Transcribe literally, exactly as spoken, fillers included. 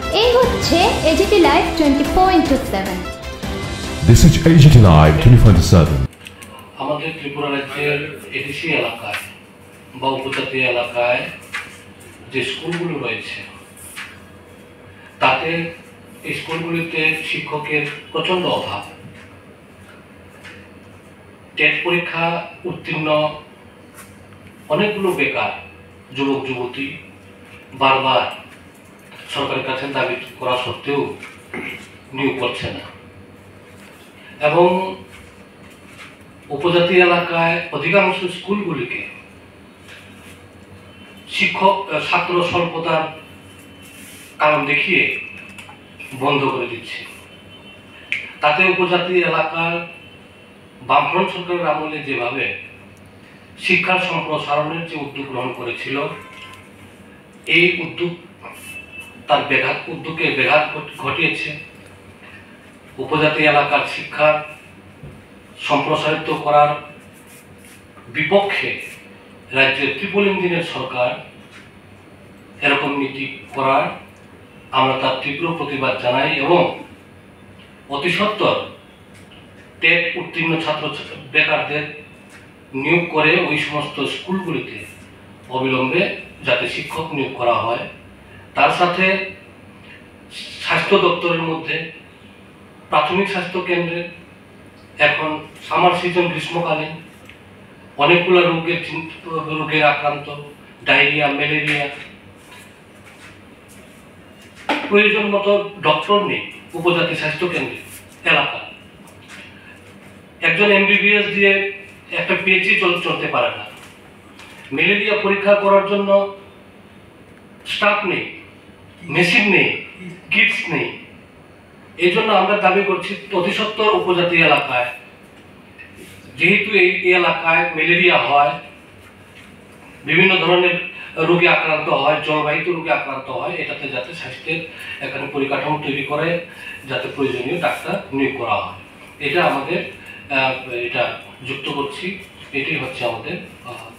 এই হচ্ছে AGT live twenty four into seven. This is A G T Live twenty-four into seven. আমাদের ত্রিপুরা রাজ্যের ADC এলাকায় বা উপজাতীয় এলাকায় যে স্কুলগুলো রয়েছে তাতে স্কুলগুলিতে শিক্ষকের প্রচণ্ড অভাব। টেট পরীক্ষা উত্তীর্ণ অনেকগুলো বেকার যুবক যুবতী বারবার সরকারের কাছে দাবি করা সত্ত্বেও নিয়োগ করছে না, এবং উপজাতি এলাকায় অধিকাংশ স্কুলগুলিকে শিক্ষক ছাত্র স্বল্পতার কারণ দেখিয়ে বন্ধ করে দিচ্ছে। তাতে উপজাতি এলাকার বামফ্রন্ট সরকারের আমলে যেভাবে শিক্ষার সম্প্রসারণের যে উদ্যোগ গ্রহণ করেছিল, এই উদ্যোগ তার ব্যাঘাত উদ্যোগে ব্যাঘাত ঘটিয়েছে। উপজাতি এলাকার শিক্ষা সম্প্রসারিত করার বিপক্ষে রাজ্যের ট্রিপল ইঞ্জিনের সরকার এরকম নীতি করার আমরা তার তীব্র প্রতিবাদ জানাই, এবং অতি সত্বর টেট উত্তীর্ণ ছাত্র বেকারদের নিয়োগ করে ওই সমস্ত স্কুলগুলিতে অবিলম্বে যাতে শিক্ষক নিয়োগ করা হয়। তার সাথে স্বাস্থ্য দপ্তরের মধ্যে প্রাথমিক স্বাস্থ্য কেন্দ্রে এখন সামার সিজন গ্রীষ্মকালীন অনেকগুলো রোগের রোগের আক্রান্ত, ডায়রিয়া, ম্যালেরিয়া, প্রয়োজন মতো ডক্টর নেই উপজাতি স্বাস্থ্য কেন্দ্রে এলাকা। একজন এমবিবিএস দিয়ে একটা পিএইচডি চলতে পারে না। ম্যালেরিয়া পরীক্ষা করার জন্য স্টাফ নেই, মেশিন নেই, কিটস নেই। এই জন্য আমরা দাবি করছি অতি সত্বর উপজাতি এলাকায়, যেহেতু এই এলাকায় ম্যালেরিয়া হয়, বিভিন্ন ধরনের রোগে আক্রান্ত হয়, জলবাহিত রোগে আক্রান্ত হয়, এটাতে যাতে স্বাস্থ্যের এখানে পরিকাঠামো তৈরি করে যাতে প্রয়োজনীয় ডাক্তার নিয়োগ করা হয়, এটা আমাদের এটা যুক্ত করছি। এটাই হচ্ছে আমাদের